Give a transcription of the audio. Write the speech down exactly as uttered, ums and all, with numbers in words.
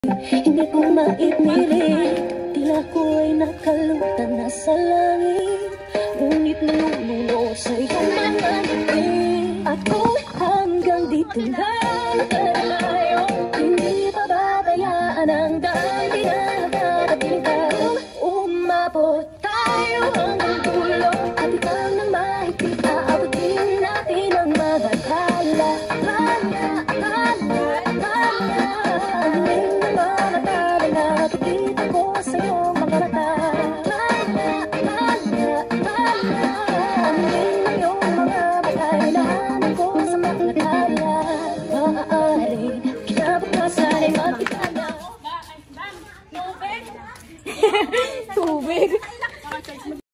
Hindi ko maipilit, tila ko ay nakalutang nasa langit. Ngunit nalululo sa iyong mga ngiti. Ako hanggang dito lang.